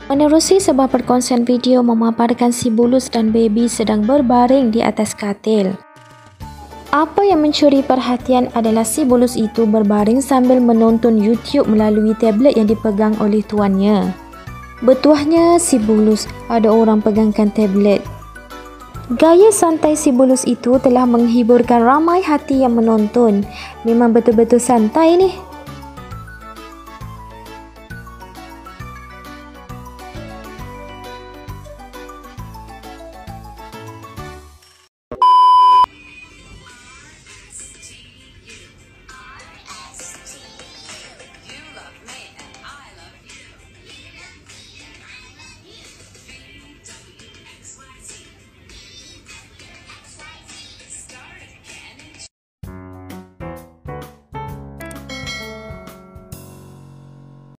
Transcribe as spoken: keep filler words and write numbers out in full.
Menerusi sebuah perkongsian video memaparkan si Bulus dan Baby sedang berbaring di atas katil. Apa yang mencuri perhatian adalah si Bulus itu berbaring sambil menonton YouTube melalui tablet yang dipegang oleh tuannya. Betuahnya si Bulus, ada orang pegangkan tablet. Gaya santai si Bulus itu telah menghiburkan ramai hati yang menonton. Memang betul-betul santai ni.